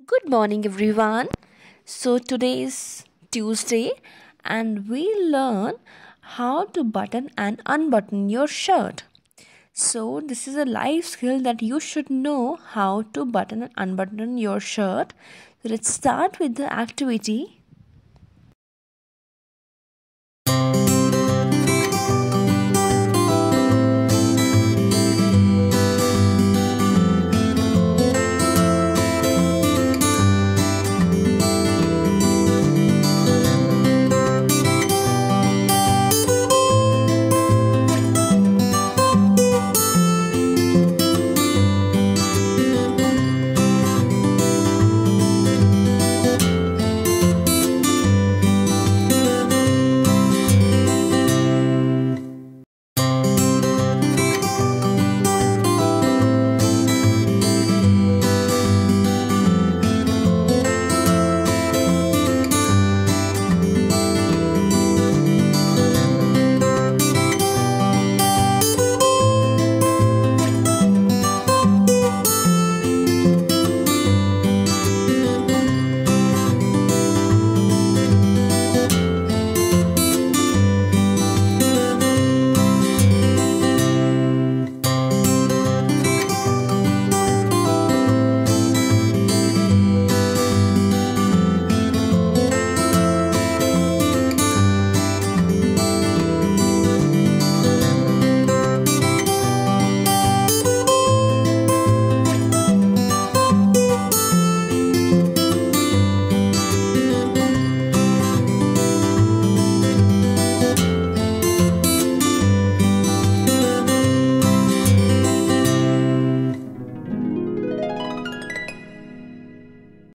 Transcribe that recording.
Good morning, everyone. So, today is Tuesday, and we learn how to button and unbutton your shirt. So, this is a life skill that you should know how to button and unbutton your shirt. So, let's start with the activity.